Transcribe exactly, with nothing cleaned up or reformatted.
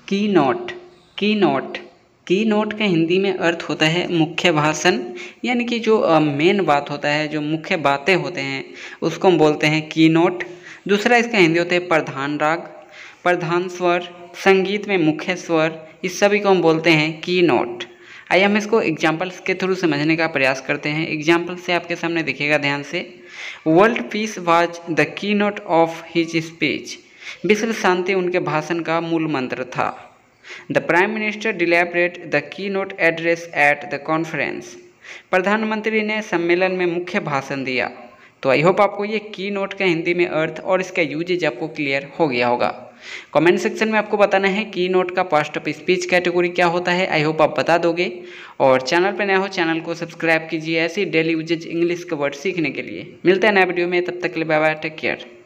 की नोट की नोट की नोट का हिंदी में अर्थ होता है मुख्य भाषण, यानी कि जो मेन बात होता है, जो मुख्य बातें होते हैं उसको हम बोलते हैं की नोट। दूसरा इसका हिंदी होता है प्रधान राग, प्रधान स्वर, संगीत में मुख्य स्वर, इस सभी को हम बोलते हैं की नोट। आइए हम इसको एग्जाम्पल्स के थ्रू समझने का प्रयास करते हैं। एग्जाम्पल से आपके सामने दिखेगा ध्यान से। World peace was the keynote of his speech. विश्व शांति उनके भाषण का मूल मंत्र था। The prime minister delivered the keynote address at the conference. प्रधानमंत्री ने सम्मेलन में मुख्य भाषण दिया। तो आई होप आपको ये की नोट का हिंदी में अर्थ और इसका यूजेज आपको क्लियर हो गया होगा। कमेंट सेक्शन में आपको बताना है की नोट का पास्ट ऑफ स्पीच कैटेगरी क्या होता है। आई होप आप बता दोगे। और चैनल पर नए हो चैनल को सब्सक्राइब कीजिए ऐसी डेली यूजेज इंग्लिश के वर्ड सीखने के लिए। मिलते हैं नए वीडियो में, तब तक के लिए बाय बाय, टेक केयर।